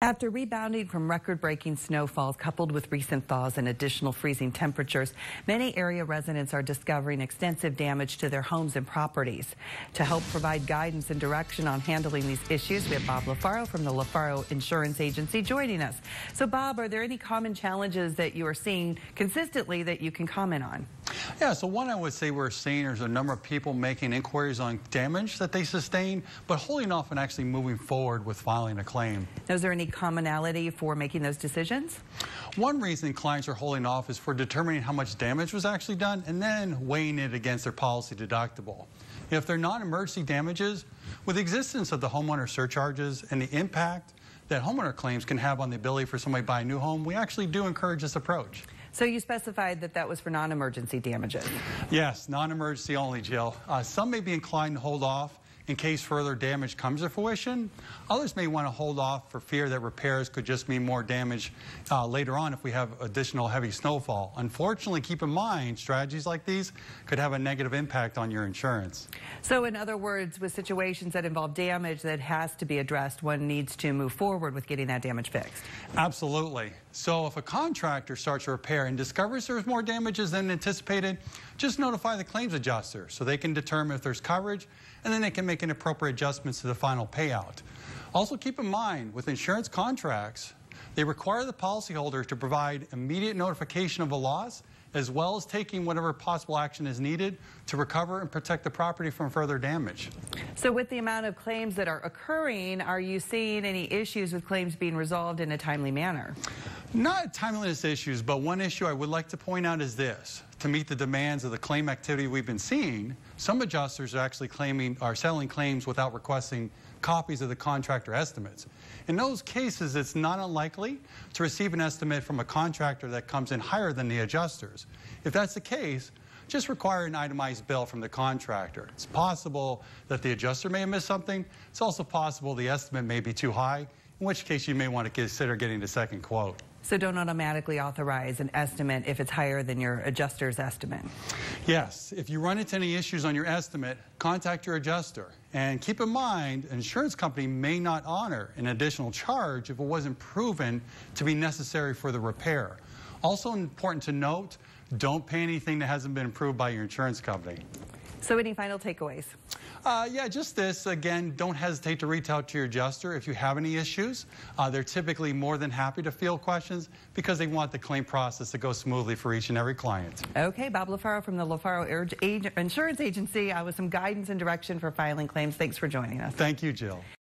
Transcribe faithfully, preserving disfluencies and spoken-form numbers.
After rebounding from record-breaking snowfalls coupled with recent thaws and additional freezing temperatures, many area residents are discovering extensive damage to their homes and properties. To help provide guidance and direction on handling these issues, we have Bob LaFaro from the LaFaro Insurance Agency joining us. So Bob, are there any common challenges that you are seeing consistently that you can comment on? Yeah, so one I would say we're seeing is a number of people making inquiries on damage that they sustained, but holding off and actually moving forward with filing a claim. Is there any commonality for making those decisions? One reason clients are holding off is for determining how much damage was actually done and then weighing it against their policy deductible. If they're non-emergency damages, with the existence of the homeowner surcharges and the impact that homeowner claims can have on the ability for somebody to buy a new home, we actually do encourage this approach. So you specified that that was for non-emergency damages. Yes, non-emergency only, Jill. Uh, some may be inclined to hold off in case further damage comes to fruition. Others may want to hold off for fear that repairs could just mean more damage uh, later on if we have additional heavy snowfall. Unfortunately, keep in mind, strategies like these could have a negative impact on your insurance. So in other words, with situations that involve damage that has to be addressed, one needs to move forward with getting that damage fixed. Absolutely. So if a contractor starts a repair and discovers there's more damages than anticipated, just notify the claims adjuster so they can determine if there's coverage, and then they can make an appropriate adjustments to the final payout. Also keep in mind, with insurance contracts, they require the policyholder to provide immediate notification of a loss, as well as taking whatever possible action is needed to recover and protect the property from further damage. So with the amount of claims that are occurring, are you seeing any issues with claims being resolved in a timely manner? Not timeliness issues, but one issue I would like to point out is this. To meet the demands of the claim activity we've been seeing, some adjusters are actually claiming, are settling claims without requesting copies of the contractor estimates. In those cases, it's not unlikely to receive an estimate from a contractor that comes in higher than the adjusters. If that's the case, just require an itemized bill from the contractor. It's possible that the adjuster may have missed something. It's also possible the estimate may be too high, in which case you may want to consider getting a second quote. So don't automatically authorize an estimate if it's higher than your adjuster's estimate. Yes, if you run into any issues on your estimate, contact your adjuster. And keep in mind, an insurance company may not honor an additional charge if it wasn't proven to be necessary for the repair. Also important to note, don't pay anything that hasn't been approved by your insurance company. So any final takeaways? Uh, yeah, just this. Again, don't hesitate to reach out to your adjuster if you have any issues. Uh, they're typically more than happy to field questions because they want the claim process to go smoothly for each and every client. Okay, Bob LaFaro from the LaFaro Insurance Agency uh, with some guidance and direction for filing claims. Thanks for joining us. Thank you, Jill.